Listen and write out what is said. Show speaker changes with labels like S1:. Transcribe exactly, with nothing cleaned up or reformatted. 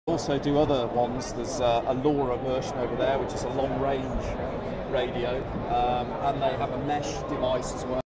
S1: Also do other ones. There's uh, a LoRa version over there, which is a long-range radio, um, and they have a mesh device as well.